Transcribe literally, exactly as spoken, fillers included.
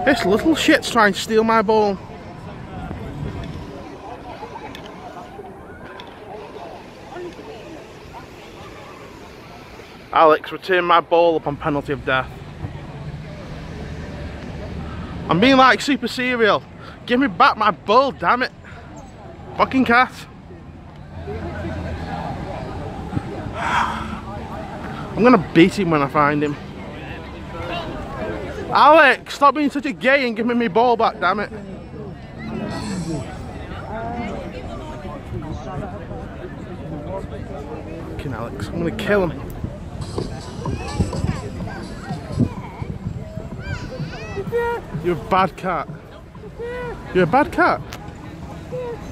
This little shit's trying to steal my ball. Alex, return my ball upon penalty of death. I'm being like Super Cereal. Give me back my ball, damn it. Fucking cat. I'm gonna beat him when I find him. Alex, stop being such a gay and give me my ball back, damn it. Fucking Alex, I'm gonna kill him. You're a bad cat. You're a bad cat.